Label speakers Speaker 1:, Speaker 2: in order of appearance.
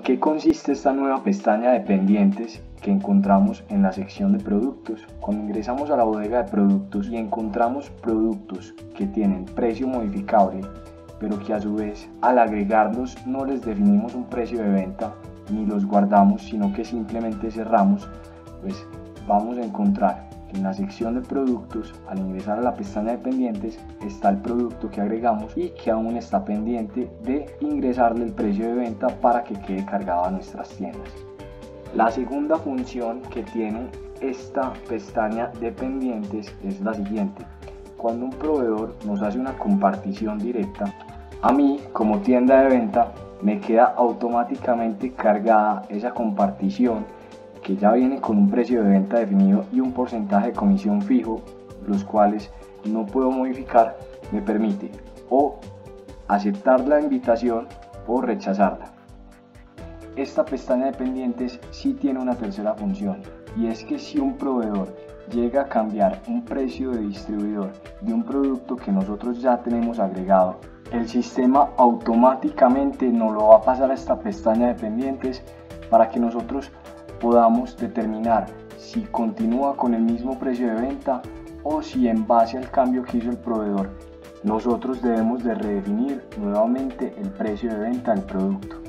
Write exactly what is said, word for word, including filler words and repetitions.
Speaker 1: qué consiste esta nueva pestaña de pendientes que encontramos en la sección de productos? Cuando ingresamos a la bodega de productos y encontramos productos que tienen precio modificable, pero que a su vez al agregarlos no les definimos un precio de venta ni los guardamos, sino que simplemente cerramos, pues vamos a encontrar que en la sección de productos, al ingresar a la pestaña de pendientes, está el producto que agregamos y que aún está pendiente de ingresarle el precio de venta para que quede cargado a nuestras tiendas. La segunda función que tiene esta pestaña de pendientes es la siguiente. Cuando un proveedor nos hace una compartición directa, a mí como tienda de venta me queda automáticamente cargada esa compartición que ya viene con un precio de venta definido y un porcentaje de comisión fijo, los cuales no puedo modificar. Me permite o aceptar la invitación o rechazarla. Esta pestaña de pendientes sí tiene una tercera función, y es que si un proveedor llega a cambiar un precio de distribuidor de un producto que nosotros ya tenemos agregado, el sistema automáticamente nos lo va a pasar a esta pestaña de pendientes para que nosotros podamos determinar si continúa con el mismo precio de venta o si en base al cambio que hizo el proveedor nosotros debemos de redefinir nuevamente el precio de venta del producto.